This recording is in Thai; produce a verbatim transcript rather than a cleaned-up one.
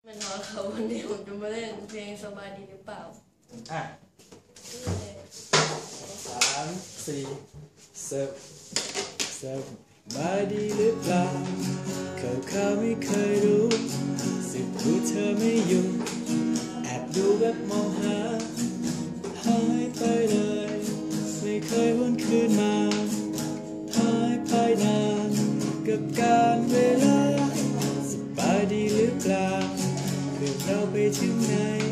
มันนอนเขาวันนี้ผมจะมาเล่นเพลงสบายดีหรือเปล่าอ่ะสามสี่เสิร์ฟเสิร์ฟบายดีหรือเปล่าเขาเขาไม่เคยรู้สิบรู้เธอไม่อยู่แอบดูแบบมองหาหายไปเลยไม่เคยวนคืนมาหายไปนานกับการเวลาสบายดีหรือเปล่าเพื่อนเราไปถึงไหน